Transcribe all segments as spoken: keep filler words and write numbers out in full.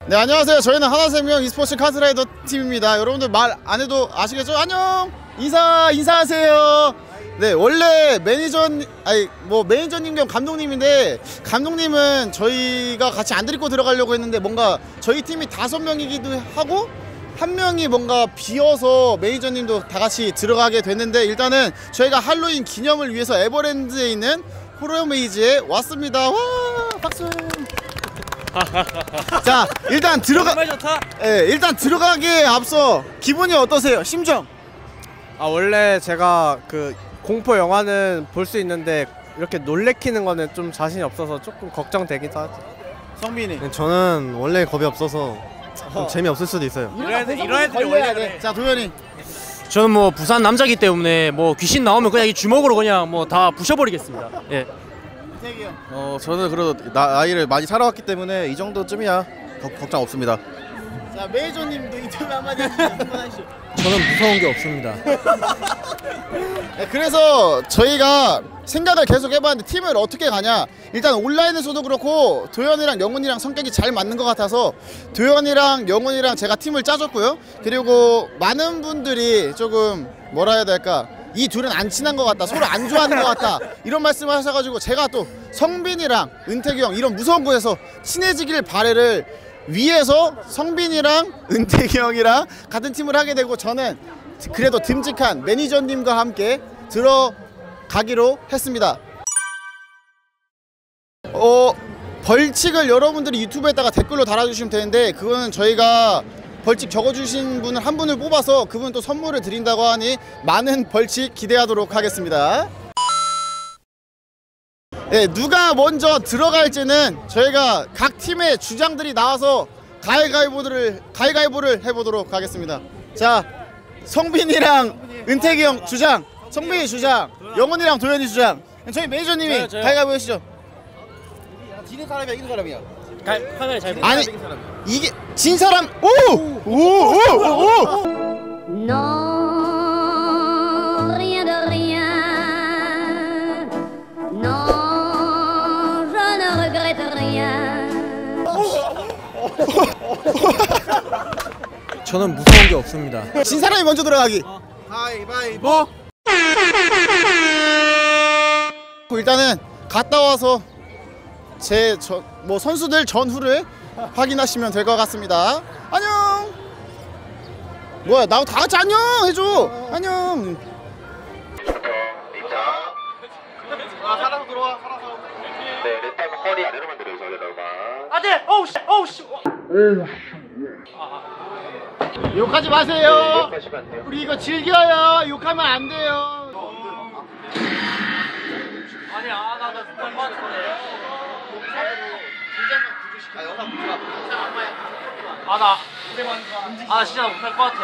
네, 안녕하세요. 저희는 하나생명 e스포츠 카트라이더 팀입니다. 여러분들 말 안 해도 아시겠죠? 안녕! 인사, 인사하세요. 네, 원래 매니저, 아니, 뭐, 매니저님 겸 감독님인데, 감독님은 저희가 같이 안 데리고 들어가려고 했는데, 뭔가 저희 팀이 다섯 명이기도 하고, 한 명이 뭔가 비어서 매니저님도 다 같이 들어가게 됐는데, 일단은 저희가 할로윈 기념을 위해서 에버랜드에 있는 호러 메이즈에 왔습니다. 와, 박수! 자, 일단 들어가. 정말 좋다. 예, 일단 들어가기에 앞서 기분이 어떠세요? 심정? 아, 원래 제가 그 공포 영화는 볼 수 있는데 이렇게 놀래키는 거는 좀 자신이 없어서 조금 걱정되기도 하죠. 성빈이. 저는 원래 겁이 없어서 좀 어. 재미없을 수도 있어요. 이런 애들, 이런 애들이 원래 그래. 자, 도현이. 저는 뭐 부산 남자기 때문에 뭐 귀신 나오면 그냥 이 주먹으로 그냥 뭐 다 부셔버리겠습니다. 예. 어 저는 그래도 나이를 많이 살아왔기 때문에 이 정도쯤이야 거, 걱정 없습니다. 자, 매니저님도 인터뷰 한마디 하시죠. 저는 무서운 게 없습니다. 네, 그래서 저희가 생각을 계속 해봤는데 팀을 어떻게 가냐. 일단 온라인에서도 그렇고 도현이랑 영훈이랑 성격이 잘 맞는 것 같아서 도현이랑 영훈이랑 제가 팀을 짜줬고요. 그리고 많은 분들이 조금 뭐라 해야 될까, 이 둘은 안 친한 것 같다, 서로 안 좋아하는 것 같다, 이런 말씀을 하셔가지고 제가 또 성빈이랑 은택이 형 이런 무서운 곳에서 친해지길 바래를 위해서 성빈이랑 은택이 형이랑 같은 팀을 하게 되고, 저는 그래도 듬직한 매니저님과 함께 들어가기로 했습니다. 어, 벌칙을 여러분들이 유튜브에다가 댓글로 달아주시면 되는데, 그거는 저희가 벌칙 적어주신 분을 한 분을 뽑아서 그분 또 선물을 드린다고 하니 많은 벌칙 기대하도록 하겠습니다. 네, 누가 먼저 들어갈지는 저희가 각 팀의 주장들이 나와서 가위가위보를 가위가위보를 해보도록 하겠습니다. 자, 성빈이랑 은택이 형 주장, 성빈이 주장, 영훈이랑 도현이 주장. 저희 매니저님이 저요, 저요. 가위가위보 해주시죠. 지는 사람이야 이기는 사람이야. 가, 카메라 잘 보세요. 아니, 이게 진 사람. 오! 오! 오! 오! Non, rien de rien. Non, je ne regrette rien. 저는 무서운 게 없습니다. 진 사람이 먼저 들어가기. 가위바위보. 일단은 갔다 와서 제 뭐 선수들 전후를 확인하시면 될 것 같습니다. 안녕. 뭐야, 나하고 다 같이 안녕 해줘. 안녕. 아, 살아서 들어와. 살아서. 네, 일단 허리 아래로만 들어주세요, 여러분. 안돼. 어우 씨. 어우 씨. 욕하지 마세요. 욕하시면 안 돼요. 우리 이거 즐겨요. 욕하면 안 돼요. 아니, 아, 나, 나, 나, 아, 영상 보자. 아, 나, 아, 진짜 못할 것 같아.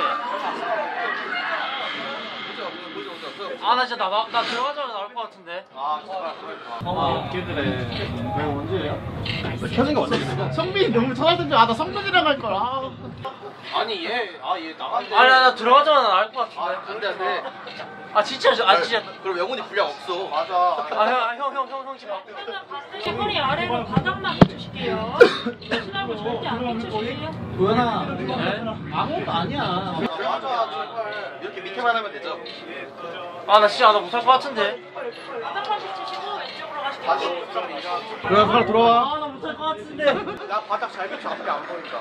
아, 나 진짜 나, 나, 나 들어가자마자 나올 것 같은데. 아, 정말. 아, 웃기더래. 왜 언제야? 켜진 거 없어. 성빈이 너무 쳐놨던 줄. 아, 나 성빈이랑 할 걸. 아. 아니 얘, 아얘 나간대. 아니, 나, 나 들어가자마자 나올 것 같은데. 안돼 안돼. 아, 진짜, 저- 아, 진짜. 그럼 영훈이 분량 없어. 맞아. 아, 형, 형, 형, 형, 형, 집 앞. 머리 아래로 바닥만 붙여줄게요. 신하고 절대 안 붙여주세요. 도현아, 아무것도 아니야. 맞아 제발. 이렇게 밑에만 하면 되죠. 아, 나 진짜, 나 못할 것 같은데. 바닥만 붙이시고 왼쪽으로 가시면 다시 돼요. 그래 바로 들어와. 아, 나 못할 것 같은데. 나 바닥 잘 비춰. 앞에 안 보니까.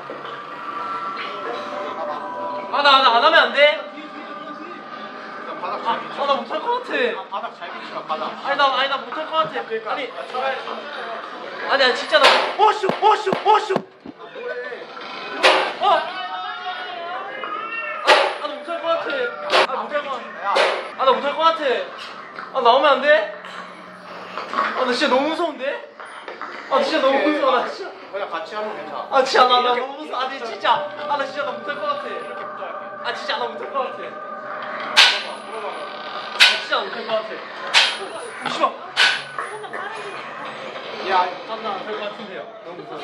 아, 나, 나 안 하면 안 돼? 바닥 아, 잘 비춰. 아, 나 못할 것 같아. 바닥 잘 비춰. 바닥. 아니, 나, 아니, 나 못할 것 같아. 아니, 아니, 아니, 진짜 나. 오쇼, 오쇼, 오쇼. 어. 아, 나 못할 것 같아. 아, 못할 것 같아. 아, 나 못할 것 같아. 아, 나오면 안 돼? 아, 나 진짜 너무 무서운데? 아, 진짜 너무 무서워. 나 진짜. 그냥 같이 하면 괜찮아. 아, 진짜 나, 나 너무 무서워. 아니, 진짜. 아, 나 진짜 나 못할 것 같아. 아, 진짜 나 못할 것 같아. 아, 진짜 못할 것 같아. 오, 씨발. 야, 나 못할 것 같은데요. 너무 무서워.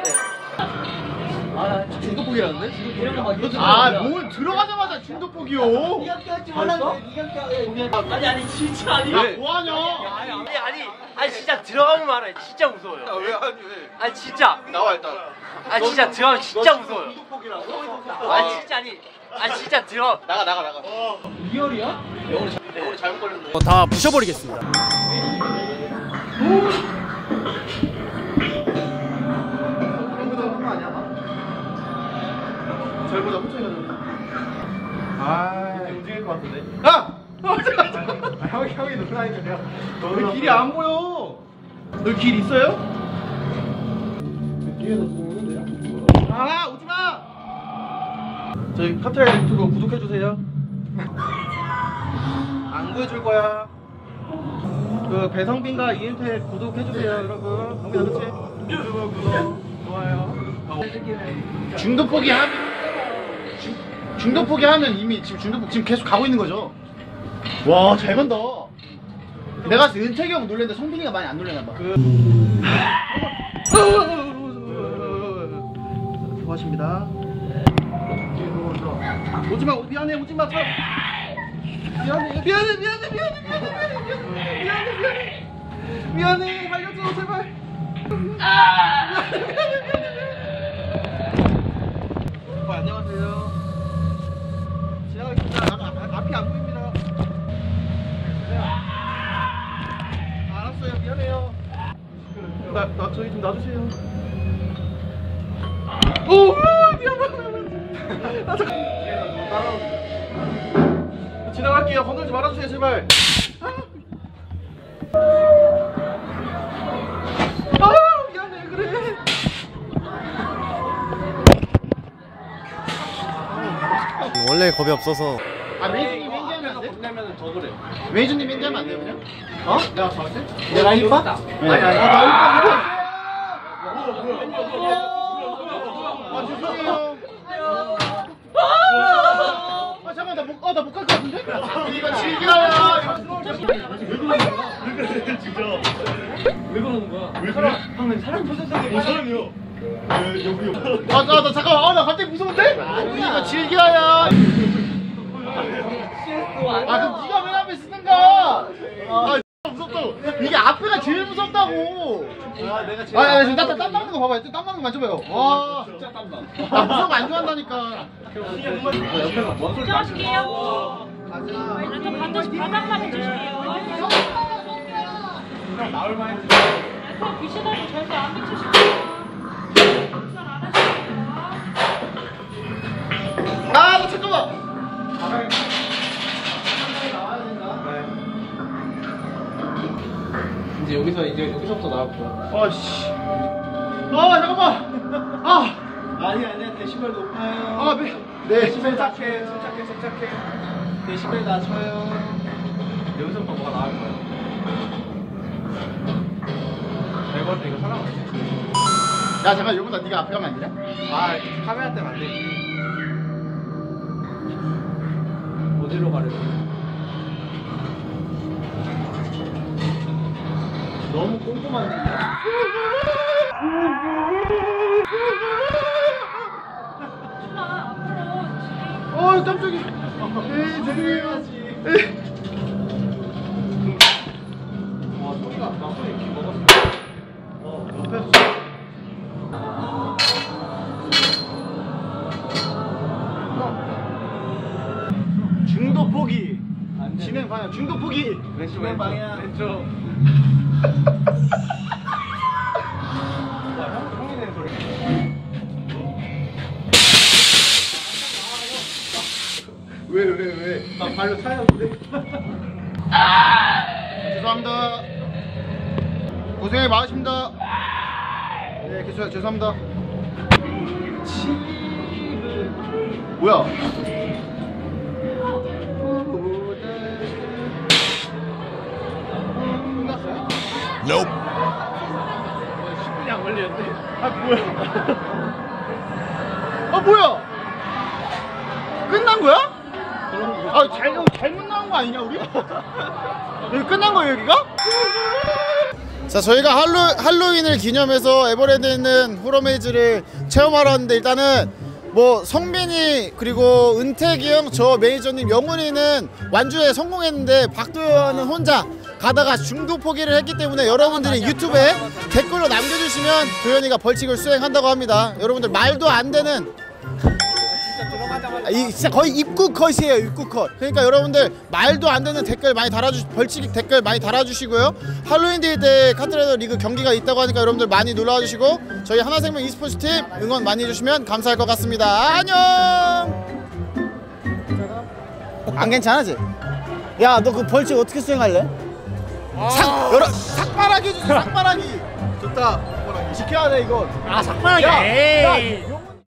하시겠어요? 아, 중독폭이라는데? 아, 뭘 들어가자마자 중독폭이요. 아니, 아니, 진짜 아니. 야, 뭐하냐? 아니, 아니, 아니 진짜 들어가면 말해. 진짜 무서워요. 왜 아니 왜? 아니 진짜. 나와 일단. 아 진짜 들어가면 진짜 무서워요. 아 진짜 아니. 아 진짜 들어. 나가 나가 나가. 리얼이야? 영혼이 잘- 영혼이 잘못 걸렸네. 어, 다 부셔버리겠습니다. 잘보다 천천히 가자. 아 움직일 것 같은데. 야! 아, 형이 형이 놀라니까 내가 너 길이 안 보여. 너 길 있어요? 뒤에서 보는데요? 아 오지 마. 저희 카트라이더 유튜브 구독해 주세요. 안 구해줄 거야. 그 배성빈과 이은택 구독해 주세요, 여러분. 성빈아 그렇지? 유튜브 구독 좋아요. 중도 포기하면 중- 중도 포기하면 이미 지금 중도 포기 지금 계속 가고 있는 거죠. 와 잘 간다. 내가 봤을 때 은택이 형 놀랬는데 성빈이가 많이 안 놀랬나 봐. 수고하십니다. 오지마 미안해 오지마 미안해 미안해 미안해 미안해 미안해 미안해 미안해 미안해 미안해 살려줘 제발. 오빠 안녕하세요. 지나가겠습니다. 아, 아, 앞이 안 보입니다. 알았어요 미안해요. 나, 나 저희 좀 놔주세요. 오 미안해. 나 잠깐. 지나갈게요. 건들지 말아주세요 제발. 아 미안해 그래. 원래 겁이 없어서. 아 메이저님 왠지 하면 안 돼? 혼내면 더 그래. 메이저님 왠지 하면 안 돼요 그냥? 어? 내가 저한테? 내가 일파? 아니 아니 나 일파. 아 죄송해요. 아 잠깐 나 못, 아 나 못 갈 것 같은데? 이거 즐겨요. 아, 나, 나 잠깐만, 아, 나 갑자기 무서운데? 이거 즐겨요. 아, 그럼 네가 왜 앞에 쓰는가? 아, 무섭다고. 이게 앞에가 제일 무섭다고. 아, 내가 제일. 아, 아, 지금 땀, 땀, 땀 나는 거 봐봐요. 땀 나는 거 만져봐요. 와, 진짜 땀나. 아, 무서운 거 안 좋아한다니까. 들어갈게요. 왼쪽 반드시 바닥만 해주실게요. 왼쪽 비시더니 절대 안 비추실게요. 박살 안 하실게요. 아, 나 잠깐만. 이제 여기서 이제 여기서부터 나올 거야. 아, 씨. 아, 잠깐만. 아. 아니 아니야 데시벨 높아요. 아, 네. 네. 침착해 침착해 침착해. 데시벨 낮춰요. 여기서부터 뭐가 나올 거야. 내가 볼때 이거 사람 야, 잠깐, 요거다 네가 앞에 가면 안 되냐? 아 카메라 때문에 안 되지. 어디로 가려고? 너무 꼼꼼한데. 어, 깜짝이야. 에이, 죄송해요. 에이. 와 소리가 나 소리 이렇게 먹었어. 어 옆에서. 중도 포기. 진행 방향 중도 포기. 왼쪽 왼쪽 방향 왼쪽. 형이 내는 소리. 왜, 왜, 왜? 나 발로 차였는데. 죄송합니다. 고생이 많으십니다. 네, 계속 죄송합니다. 뭐야? 끝났어요? Nope. 십 분이 안 걸리는데. 아, 뭐야? 아, 뭐야? 끝난 거야? 아, 잘, 잘못 나온 거 아니냐, 우리? 여기 끝난 거예요, 여기가? 자, 저희가 할로, 할로윈을 기념해서 에버랜드에 있는 호러메이즈를 체험하러 왔는데, 일단은 뭐 성빈이 그리고 은택이 형, 저 메이저님, 영훈이는 완주에 성공했는데 박도현은 혼자 가다가 중도 포기를 했기 때문에 여러분들이 유튜브에 댓글로 남겨주시면 도현이가 벌칙을 수행한다고 합니다. 여러분들 말도 안 되는 이 진짜 거의 입구 컷이에요. 입구 컷. 그러니까 여러분들 말도 안 되는 댓글 많이 달아주 벌칙 댓글 많이 달아주시고요. 할로윈데이 때 카트라이더 리그 경기가 있다고 하니까 여러분들 많이 놀러와 주시고 저희 하나생명 e스포츠 팀 응원 많이 해주시면 감사할 것 같습니다. 안녕. 안 괜찮아지? 야 너 그 벌칙 어떻게 수행할래? 삭 여러 삭발하기 해주세요. 삭발하기. 좋다. 지켜야 돼 이거. 아 삭발하기. 에이.